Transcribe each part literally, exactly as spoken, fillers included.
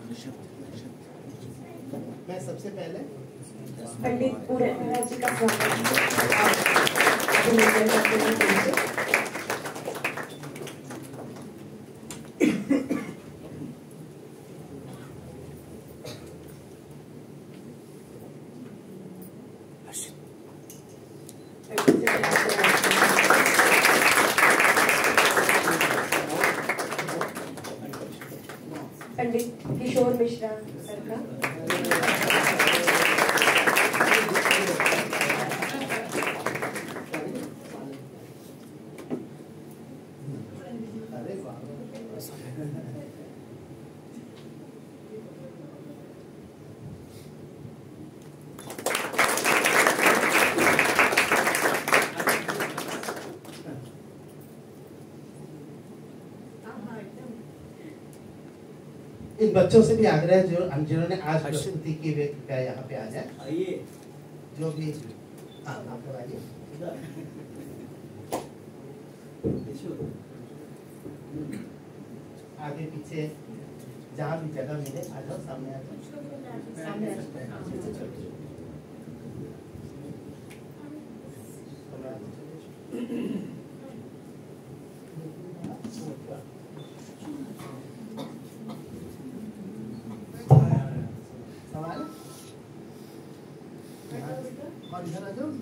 मैं सबसे पहले पंडित पूरे राज्य का स्वागत पंडित किशोर मिश्रा सर का इन बच्चों से भी आग्रह है जो जिन्होंने आज प्रस्तुति की वे कृपया यहाँ पे आ जाए। आइए जो भी हाँ आप लोग आइए। आगे पीछे जहाँ भी जगह मिले आ जाओ, सामने आ जाओ, सामने और इधर आ जाओ,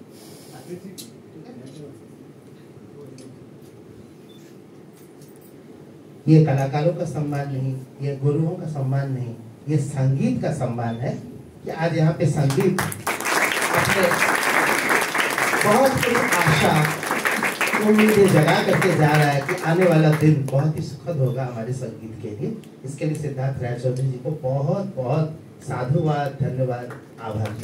ये कलाकारों का सम्मान नहीं, ये गुरुओं का सम्मान नहीं, ये संगीत का सम्मान है कि आज यहाँ पे संगीत अपने बहुत ही आशा उम्मीदें जगा करके जा रहा है कि आने वाला दिन बहुत ही सुखद होगा हमारे संगीत के लिए। इसके लिए सिद्धार्थ रायचौधरी जी को बहुत बहुत साधुवाद, धन्यवाद, आभार।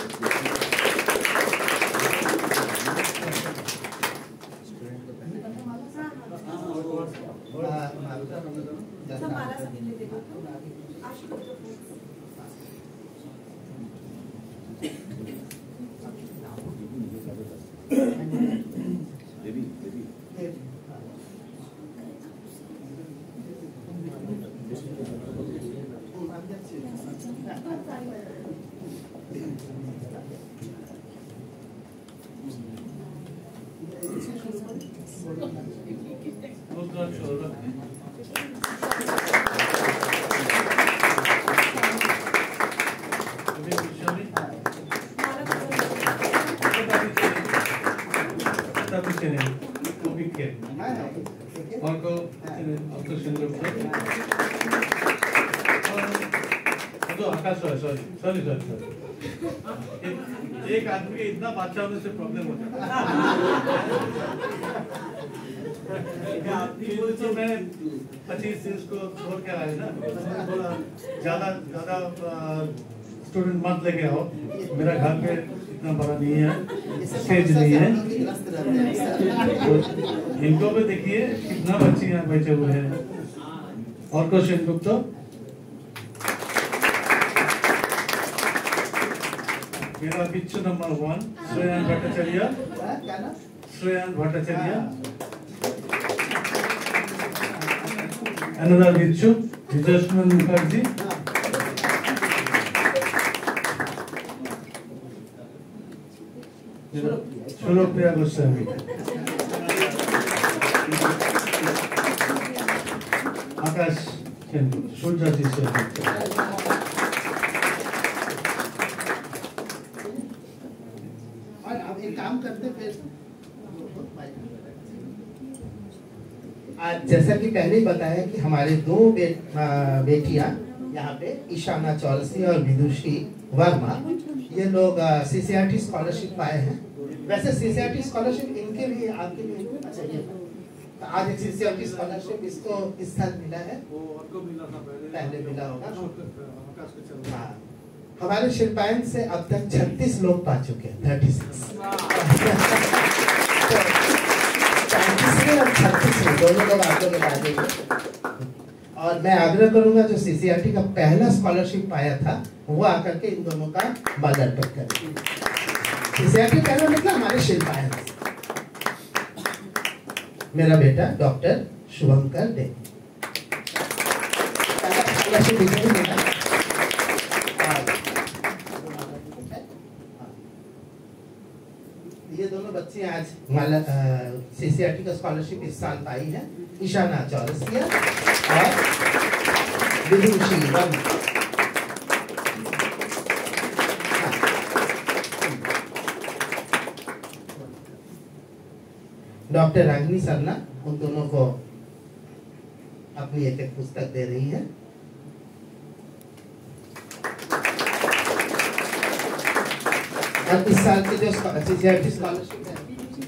सॉरी सॉरी सॉरी एक आदमी के इतना बादशाह होने से प्रॉब्लम होता है। तो मैं पच्चीस से इसको छोड़ के आया ना, थोड़ा ज्यादा ज्यादा स्टूडेंट मत लेके आओ, मेरा घर पे इतना बड़ा नहीं है, स्टेज नहीं है। तो इनको भी देखिए कितना बच्चे यहाँ बैठे हुए हैं। और क्वेश्चन बुक तो मेरा picture number one Shreyan Bhattacharya, Shreyan Bhattacharya. Another picture विजयस्मन मुखर्जी। सुलोप्रिया गोस्वामी। आकाश चंद्र सूर्य जी से। काम करते फिर आज जैसा कि पहले ही बताया कि हमारे दो बे, बेटियां यहाँ पे ईशाना चौरसी और विदुषी वर्मा, ये लोग सीसीआरटी स्कॉलरशिप पाए हैं। वैसे सीसीआरटी स्कॉलरशिप इनके भी आपके भी अच्छा ये तो आज एक सीसीआरटी स्कॉलरशिप इसको इस साल मिला है, पहले मिला होगा। हाँ हमारे शिल्पायन से अब तक छत्तीस लोग पा चुके हैं, थर्टी सिक्स और छत्तीस दोनों लोग आप लोग आ जाएंगे। और मैं आग्रह करूंगा जो सीसीआरटी का पहला स्कॉलरशिप पाया था वो आकर के इन दोनों का मदद करें। सीसीआरटी पहला मतलब हमारे शिल्पायन, मेरा बेटा डॉक्टर शुभंकर डे। स्कॉलरशिप पीछे भी मिला। ये दोनों बच्चे आज हमारा सीसीआरटी का स्कॉलरशिप इस साल पाई है, ईशाना चौरसिया और विदुषी वर्मा। डॉक्टर रागिनी सरना उन दोनों को अपनी एक एक पुस्तक दे रही है। और इस साल की जो सीसीआरटी स्कॉलरशिप है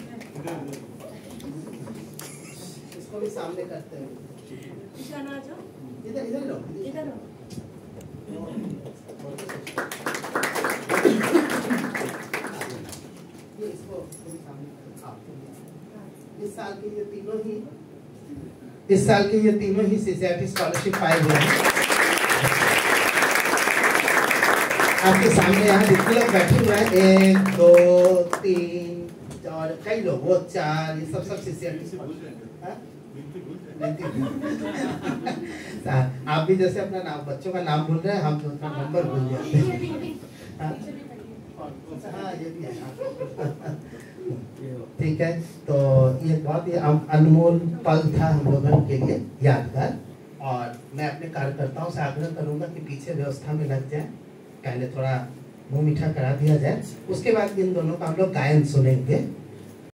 इसको भी सामने करते हैं। इधर इधर लो इधर लो। ये इसको सामने इस साल के ये तीनों ही इस साल के ये तीनों ही सीसीआरटी स्कॉलरशिप पाए हुए हैं। आपके सामने यहाँ जितने लोग बैठे हुए हैं, एक दो तीन और कई लोग, वो चार, ये सब सब सीसीआरटी। आप भी जैसे अपना नाम, बच्चों का नाम भूल रहे हैं, हम तो अपना नंबर भूल जाते हैं। हाँ ये भी है। ठीक है, तो ये बहुत ही अनमोल पल था हम लोगों के लिए, यादगार। और मैं अपने कार्यकर्ताओं से आग्रह करूंगा कि पीछे व्यवस्था में लग जाए, पहले थोड़ा मुंह मीठा करा दिया जाए, उसके बाद इन दोनों का हम लोग गायन सुनेंगे।